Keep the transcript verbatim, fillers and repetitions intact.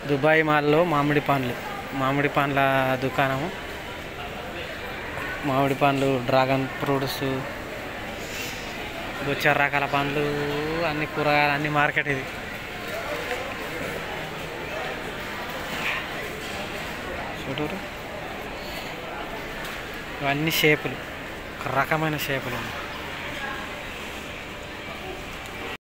Dubai మాల్లో మామిడి పండ్లు మామిడి పండ్ల దుకాణము. మామిడి పండ్లు, డ్రాగన్ ఫ్రూట్స్, బొచ్చారు రకాల పండ్లు, అన్ని కూరగాయలు, అన్ని మార్కెట్ ఇది. చూడరు ఇవన్నీ షేపులు, రకమైన షేపులు.